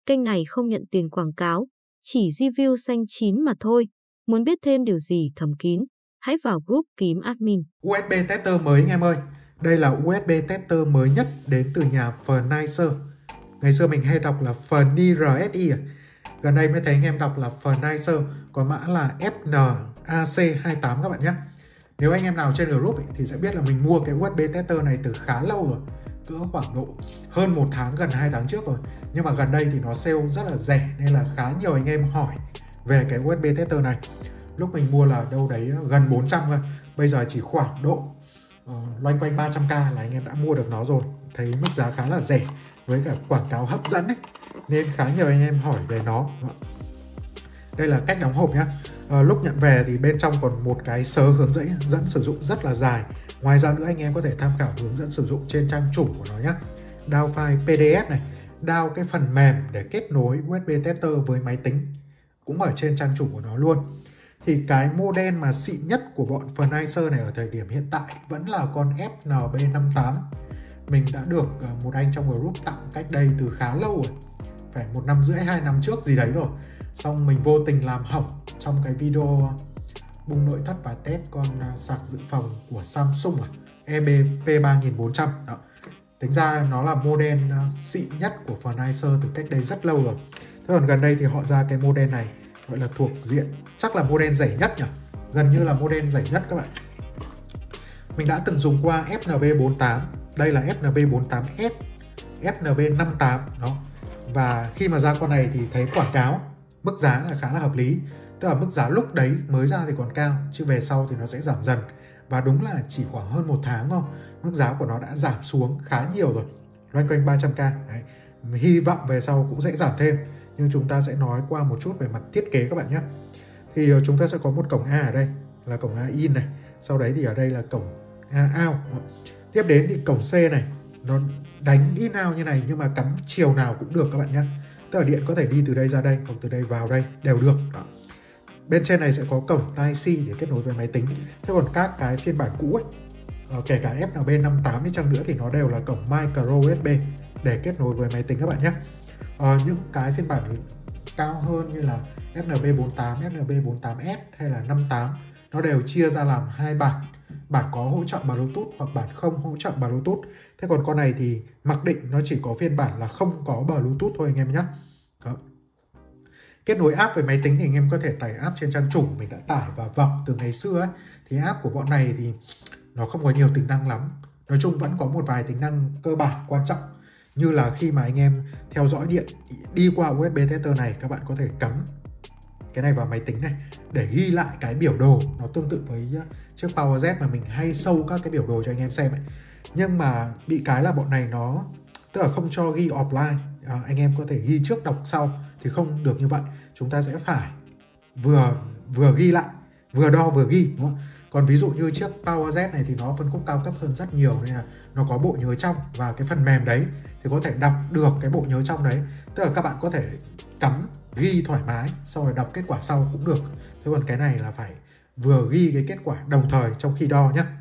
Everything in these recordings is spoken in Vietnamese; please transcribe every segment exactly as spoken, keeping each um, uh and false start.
Kênh này không nhận tiền quảng cáo, chỉ review xanh chín mà thôi. Muốn biết thêm điều gì thầm kín, hãy vào group kiếm admin. u ét bê tester mới anh em ơi. Đây là u ét bê tester mới nhất đến từ nhà Furnicer. Ngày xưa mình hay đọc là Furnicer. Gần đây mới thấy anh em đọc là Furnicer, có mã là F N A C hai tám các bạn nhé. Nếu anh em nào trên group ấy, thì sẽ biết là mình mua cái u ét bê tester này từ khá lâu rồi, cỡ khoảng độ hơn một tháng, gần hai tháng trước rồi. Nhưng mà gần đây thì nó sale rất là rẻ nên là khá nhiều anh em hỏi về cái u ét bê tester này. Lúc mình mua là đâu đấy gần bốn trăm thôi, bây giờ chỉ khoảng độ uh, loanh quanh ba trăm k là anh em đã mua được nó rồi. Thấy mức giá khá là rẻ với cả quảng cáo hấp dẫn ấy, nên khá nhiều anh em hỏi về nó. Đây là cách đóng hộp nhá. À, lúc nhận về thì bên trong còn một cái sớ hướng dẫn dẫn sử dụng rất là dài. Ngoài ra nữa anh em có thể tham khảo hướng dẫn sử dụng trên trang chủ của nó nhé. Download file P D F này, download cái phần mềm để kết nối u ét bê tester với máy tính cũng ở trên trang chủ của nó luôn. Thì cái model mà xịn nhất của bọn Furnicer này ở thời điểm hiện tại vẫn là con F N B năm tám. Mình đã được một anh trong group tặng cách đây từ khá lâu rồi, phải một năm rưỡi, hai năm trước gì đấy rồi. Xong mình vô tình làm hỏng trong cái video bung nội thất và test con sạc dự phòng của Samsung à, E B P ba nghìn bốn trăm. Đó. Tính ra nó là model xịn nhất của Furnicer từ cách đây rất lâu rồi. Thế còn gần đây thì họ ra cái model này gọi là thuộc diện, chắc là model rẻ nhất nhỉ? Gần như là model rẻ nhất các bạn. Mình đã từng dùng qua F N B bốn tám, đây là F N B bốn tám S, F N B năm tám đó. Và khi mà ra con này thì thấy quảng cáo mức giá là khá là hợp lý. Tức là mức giá lúc đấy mới ra thì còn cao, chứ về sau thì nó sẽ giảm dần. Và đúng là chỉ khoảng hơn một tháng thôi, mức giá của nó đã giảm xuống khá nhiều rồi, loanh quanh ba trăm k. Đấy. Hy vọng về sau cũng sẽ giảm thêm. Nhưng chúng ta sẽ nói qua một chút về mặt thiết kế các bạn nhé. Thì chúng ta sẽ có một cổng A ở đây, là cổng A in này. Sau đấy thì ở đây là cổng A out. Tiếp đến thì cổng C này, nó đánh in out như này nhưng mà cắm chiều nào cũng được các bạn nhé. Tức là điện có thể đi từ đây ra đây hoặc từ đây vào đây đều được. Đó. Bên trên này sẽ có cổng Type-C để kết nối với máy tính. Thế còn các cái phiên bản cũ ấy, kể cả F N B năm tám đi chăng nữa thì nó đều là cổng micro u ét bê để kết nối với máy tính các bạn nhé. À, những cái phiên bản cao hơn như là F N B bốn tám, F N B bốn tám S hay là năm tám, nó đều chia ra làm hai bản. Bản có hỗ trợ Bluetooth hoặc bản không hỗ trợ Bluetooth. Thế còn con này thì mặc định nó chỉ có phiên bản là không có Bluetooth thôi anh em nhé. Đó. Kết nối app với máy tính thì anh em có thể tải app trên trang chủ mình đã tải và vọc từ ngày xưa ấy. Thì app của bọn này thì nó không có nhiều tính năng lắm. Nói chung vẫn có một vài tính năng cơ bản quan trọng, như là khi mà anh em theo dõi điện đi qua u ét bê tester này, các bạn có thể cắm cái này vào máy tính này để ghi lại cái biểu đồ. Nó tương tự với chiếc PowerZ mà mình hay show các cái biểu đồ cho anh em xem ấy. Nhưng mà bị cái là bọn này nó tức là không cho ghi offline. À, anh em có thể ghi trước đọc sau thì không được như vậy. Chúng ta sẽ phải vừa vừa ghi lại, vừa đo vừa ghi, đúng không? Còn ví dụ như chiếc PowerZ này thì nó phân khúc cao cấp hơn rất nhiều, nên là nó có bộ nhớ trong, và cái phần mềm đấy thì có thể đọc được cái bộ nhớ trong đấy. Tức là các bạn có thể cắm ghi thoải mái, sau rồi đọc kết quả sau cũng được. Thế còn cái này là phải vừa ghi cái kết quả đồng thời trong khi đo nhé.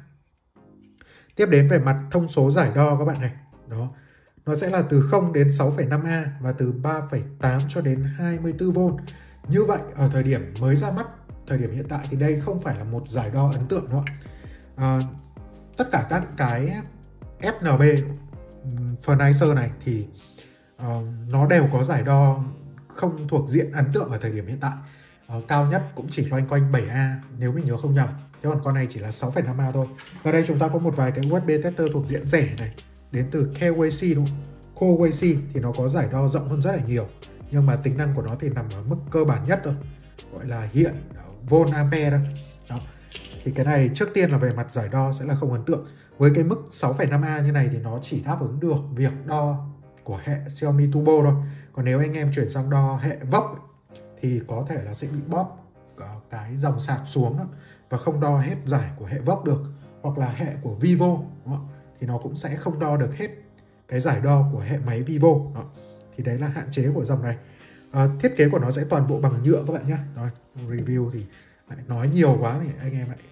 Tiếp đến về mặt thông số giải đo các bạn này. Đó. Nó sẽ là từ không đến sáu phẩy năm A và từ ba phẩy tám cho đến hai mươi tư vôn. Như vậy ở thời điểm mới ra mắt, thời điểm hiện tại thì đây không phải là một giải đo ấn tượng nữa. À, tất cả các cái F N B Furnicer này thì uh, nó đều có giải đo không thuộc diện ấn tượng ở thời điểm hiện tại. Uh, cao nhất cũng chỉ loanh quanh bảy A nếu mình nhớ không nhầm. Thế còn con này chỉ là sáu phẩy năm A thôi. Và đây chúng ta có một vài cái u ét bê tester thuộc diện rẻ này, đến từ Kawai đúng không? Kawai thì nó có giải đo rộng hơn rất là nhiều, nhưng mà tính năng của nó thì nằm ở mức cơ bản nhất thôi, gọi là hiện volt ampere đó. Đó. Thì cái này trước tiên là về mặt giải đo sẽ là không ấn tượng. Với cái mức sáu phẩy năm A như này thì nó chỉ đáp ứng được việc đo của hệ Xiaomi Turbo thôi. Còn nếu anh em chuyển sang đo hệ vốc thì có thể là sẽ bị bóp cái dòng sạc xuống đó, và không đo hết giải của hệ vốc được. Hoặc là hệ của Vivo, đúng không? Thì nó cũng sẽ không đo được hết cái giải đo của hệ máy Vivo. Đó. Thì đấy là hạn chế của dòng này. À, thiết kế của nó sẽ toàn bộ bằng nhựa các bạn nhé. Rồi, review thì lại nói nhiều quá thì anh em lại.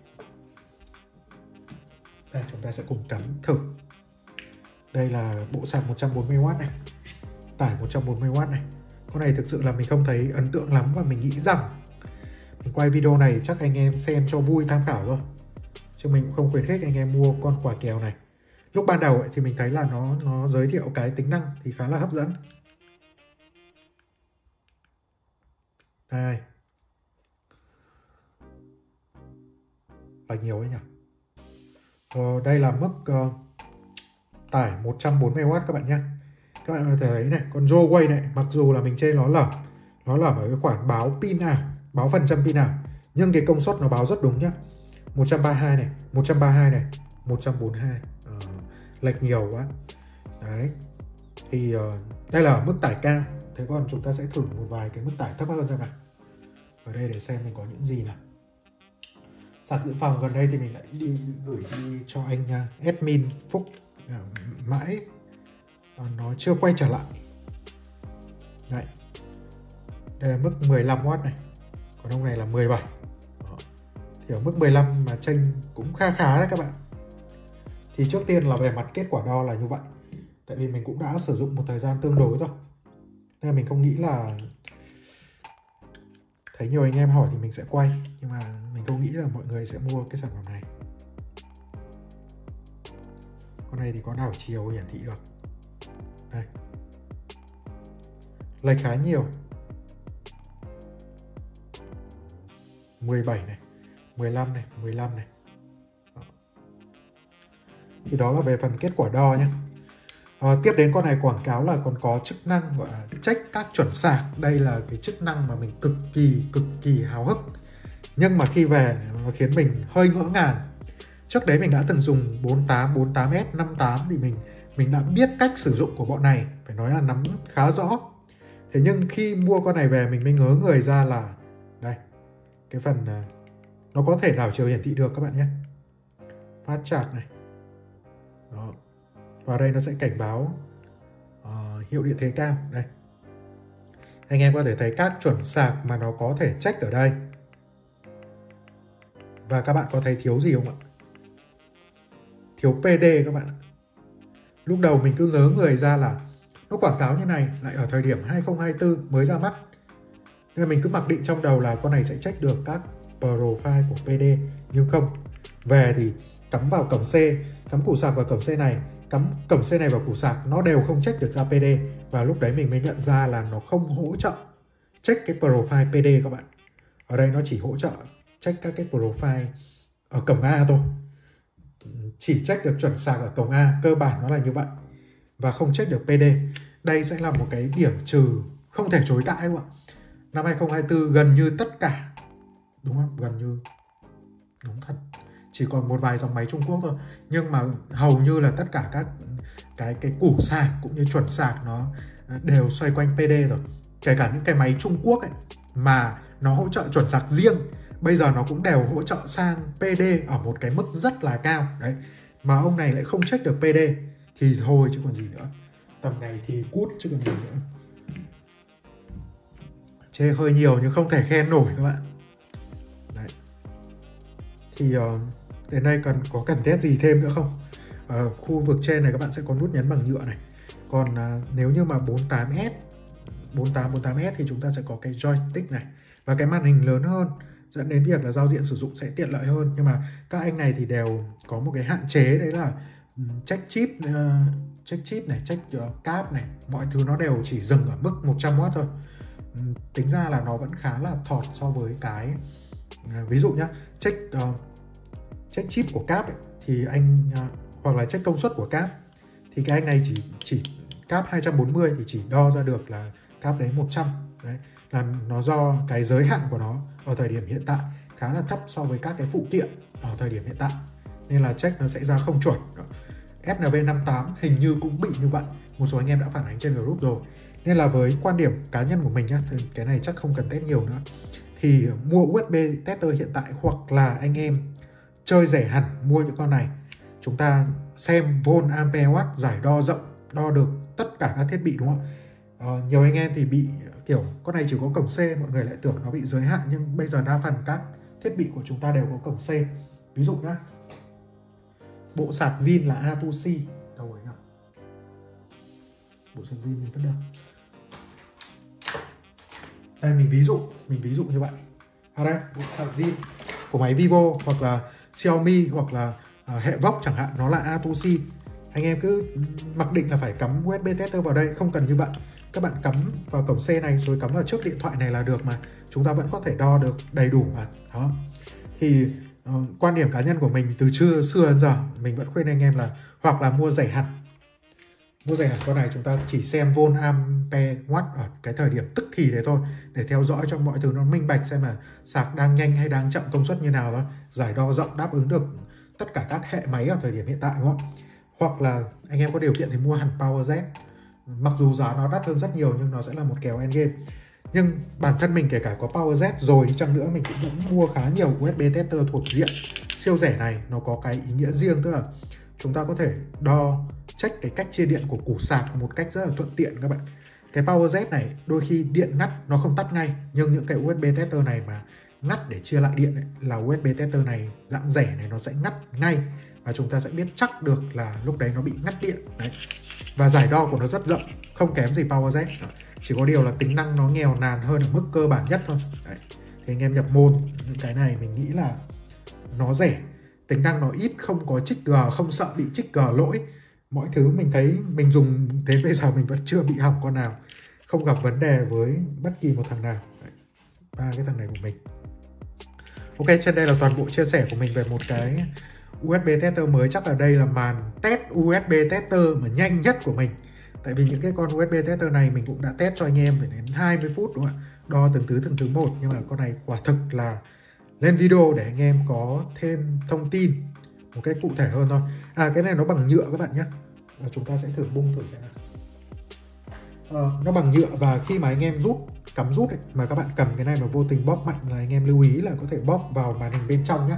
Đây, chúng ta sẽ cùng cắm thử. Đây là bộ sạc một trăm bốn mươi oát này, tải một trăm bốn mươi oát này. Con này thực sự là mình không thấy ấn tượng lắm, và mình nghĩ rằng mình quay video này chắc anh em xem cho vui tham khảo thôi, chứ mình cũng không khuyến khích anh em mua con quả kèo này. Lúc ban đầu ấy, thì mình thấy là nó nó giới thiệu cái tính năng thì khá là hấp dẫn. Đây là nhiều ấy nhỉ. Ờ, đây là mức uh, tải một trăm bốn mươi oát các bạn nhé. Các bạn có thể thấy này, con Huawei này, mặc dù là mình chê nó lởm, nó lởm ở cái khoản báo pin ảo, báo phần trăm pin ảo, nhưng cái công suất nó báo rất đúng nhá. một trăm ba mươi hai này, một trăm ba mươi hai này, một trăm bốn mươi hai, ờ, lệch nhiều quá. Đấy, thì uh, đây là mức tải cao. Thế còn chúng ta sẽ thử một vài cái mức tải thấp hơn xem nào. Ở đây để xem mình có những gì nào. Sạc dự phòng gần đây thì mình lại đi gửi đi cho anh uh, admin Phúc uh, mãi uh, nó chưa quay trở lại. Đấy, đây là mức mười lăm oát này, còn ông này là mười bảy. Đó. Thì ở mức mười lăm mà chênh cũng khá khá đấy các bạn. Thì trước tiên là về mặt kết quả đo là như vậy, tại vì mình cũng đã sử dụng một thời gian tương đối rồi, nên mình không nghĩ là, thấy nhiều anh em hỏi thì mình sẽ quay, nhưng mà mình không nghĩ là mọi người sẽ mua cái sản phẩm này. Con này thì có đảo chiều hiển thị được. Đây, lệch khá nhiều, mười bảy này, mười lăm này, mười lăm này. Đó. Thì đó là về phần kết quả đo nhé. À, tiếp đến con này quảng cáo là còn có chức năng gọi là check các chuẩn sạc. Đây là cái chức năng mà mình cực kỳ cực kỳ háo hức, nhưng mà khi về nó khiến mình hơi ngỡ ngàng. Trước đấy mình đã từng dùng bốn tám, bốn tám S, năm tám thì mình mình đã biết cách sử dụng của bọn này, phải nói là nắm khá rõ. Thế nhưng khi mua con này về mình mới ngớ người ra là đây, cái phần nó có thể đảo chiều hiển thị được các bạn nhé. Phát chart này. Đó. Và đây nó sẽ cảnh báo uh, hiệu điện thế cao. Đây, anh em có thể thấy các chuẩn sạc mà nó có thể check ở đây. Và các bạn có thấy thiếu gì không ạ? Thiếu pê đê các bạn. Lúc đầu mình cứ ngớ người ra là nó quảng cáo như này lại ở thời điểm hai không hai tư mới ra mắt, nên mình cứ mặc định trong đầu là con này sẽ check được các profile của pê đê. Nhưng không, về thì cắm vào cổng C, cắm củ sạc vào cổng C này, cắm cổng C này vào củ sạc, nó đều không check được ra pê đê. Và lúc đấy mình mới nhận ra là nó không hỗ trợ check cái profile pê đê các bạn. Ở đây nó chỉ hỗ trợ check các cái profile ở cổng A thôi, chỉ check được chuẩn sạc ở cổng A, cơ bản nó là như vậy, và không check được pê đê. Đây sẽ là một cái điểm trừ không thể chối cãi đúng không ạ? Năm hai không hai tư gần như tất cả, đúng không? Gần như, đúng thật, chỉ còn một vài dòng máy Trung Quốc thôi, nhưng mà hầu như là tất cả các cái cái củ sạc cũng như chuẩn sạc nó đều xoay quanh pê đê rồi. Kể cả những cái máy Trung Quốc ấy mà nó hỗ trợ chuẩn sạc riêng, bây giờ nó cũng đều hỗ trợ sang pê đê ở một cái mức rất là cao đấy. Mà ông này lại không check được pê đê thì thôi chứ còn gì nữa. Tầm này thì cút chứ còn gì nữa. Chê hơi nhiều nhưng không thể khen nổi các bạn. Đấy. Thì uh, đến đây cần có cần test gì thêm nữa không? Uh, khu vực trên này các bạn sẽ có nút nhấn bằng nhựa này. Còn uh, nếu như mà bốn tám S, bốn tám, bốn tám S thì chúng ta sẽ có cái joystick này và cái màn hình lớn hơn, dẫn đến việc là giao diện sử dụng sẽ tiện lợi hơn. Nhưng mà các anh này thì đều có một cái hạn chế, đấy là check chip, uh, check chip này, check uh, cáp này, mọi thứ nó đều chỉ dừng ở mức một trăm oát thôi. Um, tính ra là nó vẫn khá là thọt so với cái uh, ví dụ nhá, check uh, check chip của cáp ấy, thì anh uh, hoặc là check công suất của cáp thì cái anh này chỉ chỉ cáp hai trăm bốn mươi thì chỉ đo ra được là cáp đấy một trăm. Đấy là nó do cái giới hạn của nó ở thời điểm hiện tại khá là thấp so với các cái phụ kiện ở thời điểm hiện tại, nên là check nó sẽ ra không chuẩn. ét en vê năm tám hình như cũng bị như vậy, một số anh em đã phản ánh trên group rồi. Nên là với quan điểm cá nhân của mình nhá, thì cái này chắc không cần test nhiều nữa, thì mua u ét bê tester hiện tại, hoặc là anh em chơi rẻ hẳn mua những con này, chúng ta xem volt ampere watt, giải đo rộng, đo được tất cả các thiết bị, đúng không ạ? Ờ, nhiều anh em thì bị kiểu con này chỉ có cổng C, mọi người lại tưởng nó bị giới hạn, nhưng bây giờ đa phần các thiết bị của chúng ta đều có cổng C. Ví dụ nhá, bộ sạc zin là a hai xê, đâu rồi nhá, bộ sạc zin mình vẫn đâu, Đây mình ví dụ, mình ví dụ như vậy. À đây, bộ sạc zin của máy Vivo hoặc là Xiaomi hoặc là uh, hệ Vox chẳng hạn, nó là A hai C. Anh em cứ mặc định là phải cắm u ét bê tester vào đây, không cần như vậy. Các bạn cắm vào cổng C này rồi cắm vào trước điện thoại này là được mà. Chúng ta vẫn có thể đo được đầy đủ mà. Đó. Thì uh, quan điểm cá nhân của mình từ trưa xưa đến giờ mình vẫn khuyên anh em là hoặc là mua rẻ hẳn. Mua rẻ hẳn con này chúng ta chỉ xem volt ampere watt ở cái thời điểm tức thì đấy thôi, để theo dõi cho mọi thứ nó minh bạch, xem là sạc đang nhanh hay đang chậm, công suất như nào đó, giải đo rộng đáp ứng được tất cả các hệ máy ở thời điểm hiện tại, đúng không? Hoặc là anh em có điều kiện thì mua hẳn PowerZ. Mặc dù giá nó đắt hơn rất nhiều nhưng nó sẽ là một kèo endgame. Nhưng bản thân mình kể cả có PowerZ rồi đi chăng nữa, mình cũng vẫn mua khá nhiều u ét bê tester thuộc diện siêu rẻ này. Nó có cái ý nghĩa riêng, tức là chúng ta có thể đo check cái cách chia điện của củ sạc một cách rất là thuận tiện các bạn. Cái PowerZ này đôi khi điện ngắt nó không tắt ngay, nhưng những cái u ét bê tester này mà ngắt để chia lại điện ấy, là u ét bê tester này dạng rẻ này nó sẽ ngắt ngay, và chúng ta sẽ biết chắc được là lúc đấy nó bị ngắt điện đấy. Và giải đo của nó rất rộng, không kém gì PowerZ. Chỉ có điều là tính năng nó nghèo nàn hơn ở mức cơ bản nhất thôi đấy. Thì anh em nhập môn những cái này mình nghĩ là nó rẻ, tính năng nó ít, không có trích G, không sợ bị trích G lỗi. Mọi thứ mình thấy mình dùng đến bây giờ mình vẫn chưa bị hỏng con nào, không gặp vấn đề với bất kỳ một thằng nào. Ba cái thằng này của mình. Ok, trên đây là toàn bộ chia sẻ của mình về một cái u ét bê tester mới. Chắc là đây là màn test u ét bê tester mà nhanh nhất của mình. Tại vì những cái con u ét bê tester này mình cũng đã test cho anh em phải đến hai mươi phút đúng không ạ? Đo từng thứ từng thứ một, nhưng mà con này quả thực là lên video để anh em có thêm thông tin một cách cụ thể hơn thôi. À, cái này nó bằng nhựa các bạn nhé. À, chúng ta sẽ thử bung thử xem nào. À, nó bằng nhựa, và khi mà anh em rút cắm rút ấy, mà các bạn cầm cái này mà vô tình bóp mạnh là anh em lưu ý là có thể bóp vào màn hình bên trong nhé.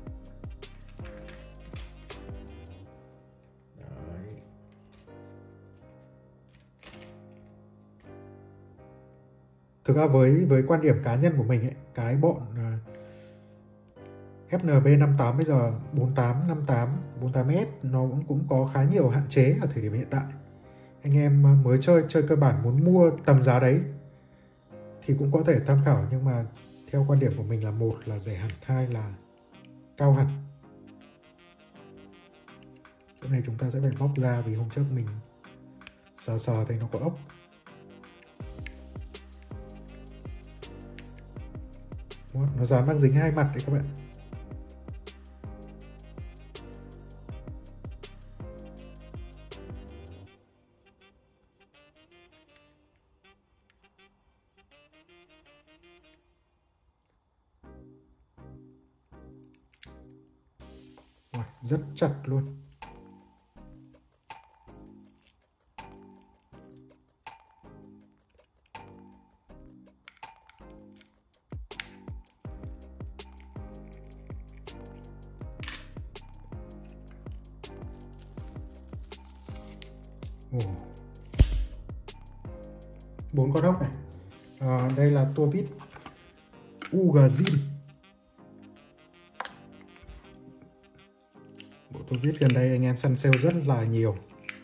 Thực ra với với quan điểm cá nhân của mình ấy, cái bọn uh, ép en bê năm tám bây giờ bốn tám năm tám bốn tám S nó cũng, cũng có khá nhiều hạn chế ở thời điểm hiện tại. Anh em mới chơi chơi cơ bản muốn mua tầm giá đấy thì cũng có thể tham khảo, nhưng mà theo quan điểm của mình là một là rẻ hẳn, hai là cao hẳn. Chỗ này chúng ta sẽ phải bóc ra vì hôm trước mình sờ sờ thấy nó có ốc. Nó dán băng dính hai mặt đấy các bạn. Rất chặt luôn. Bốn con ốc này. À, đây là tua vít u giê Zin. Bộ tua vít gần đây anh em săn sale rất là nhiều.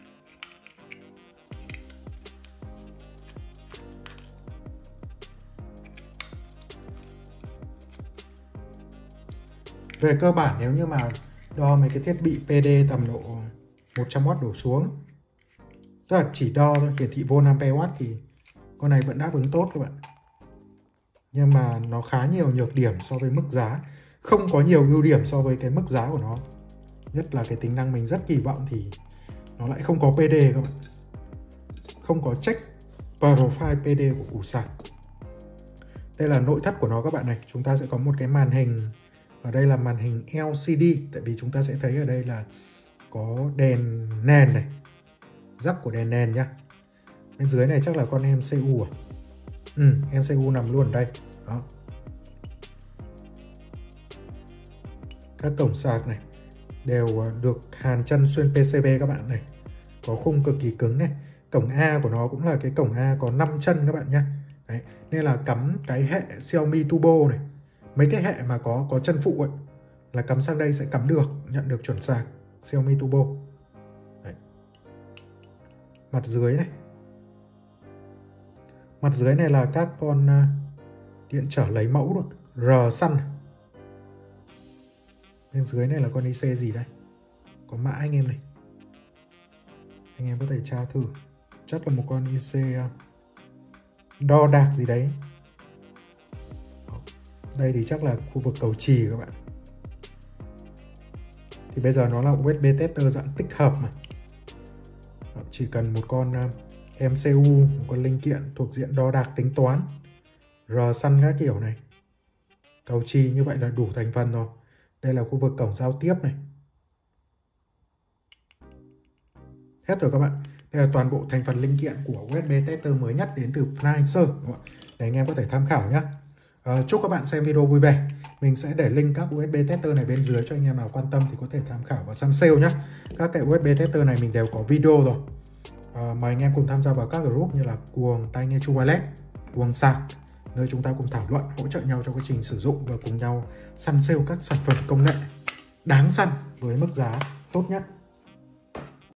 Về cơ bản nếu như mà đo mấy cái thiết bị pê đê tầm độ một trăm oát đổ xuống, tức là chỉ đo thôi, hiển thị volt ampere watt, thì con này vẫn đáp ứng tốt các bạn. Nhưng mà nó khá nhiều nhược điểm so với mức giá, không có nhiều ưu điểm so với cái mức giá của nó. Nhất là cái tính năng mình rất kỳ vọng thì nó lại không có pê đê các bạn. Không có check profile pê đê của củ sạc. Đây là nội thất của nó các bạn này. Chúng ta sẽ có một cái màn hình. Ở đây là màn hình lờ xê đê. Tại vì chúng ta sẽ thấy ở đây là có đèn nền này, rắc của đèn nền nhá. Bên dưới này chắc là con em xê u à? Ừ, em xê u nằm luôn ở đây. Đó. Các cổng sạc này đều được hàn chân xuyên pê xê bê các bạn này. Có khung cực kỳ cứng này. Cổng A của nó cũng là cái cổng A có năm chân các bạn nhé. Đấy. Nên là cắm cái hệ Xiaomi Turbo này, mấy cái hệ mà có có chân phụ ấy, là cắm sang đây sẽ cắm được, nhận được chuẩn sạc Xiaomi Turbo. Đấy. Mặt dưới này. Mặt dưới này là các con Điện trở lấy mẫu rồi. R Sun. Bên dưới này là con i xê gì đây? Có mã anh em này. Anh em có thể tra thử. Chắc là một con i xê đo đạc gì đấy. Đây thì chắc là khu vực cầu chì các bạn. Thì bây giờ nó là u ét bê tester dạng tích hợp mà. Chỉ cần một con em xê u, một con linh kiện thuộc diện đo đạc tính toán, R Sun các kiểu này, cầu chì, như vậy là đủ thành phần rồi. Đây là khu vực cổng giao tiếp này. Hết rồi các bạn. Đây là toàn bộ thành phần linh kiện của u ét bê tester mới nhất đến từ Furniture, để anh em có thể tham khảo nhé. À, chúc các bạn xem video vui vẻ. Mình sẽ để link các u ét bê tester này bên dưới cho anh em nào quan tâm thì có thể tham khảo và săn sale nhé. Các cái u ét bê tester này mình đều có video rồi. À, mời anh em cùng tham gia vào các group như là Cuồng Tai Nghe Chu Wireless, Cuồng Sạc, nơi chúng ta cùng thảo luận, hỗ trợ nhau trong quá trình sử dụng và cùng nhau săn sale các sản phẩm công nghệ đáng săn với mức giá tốt nhất.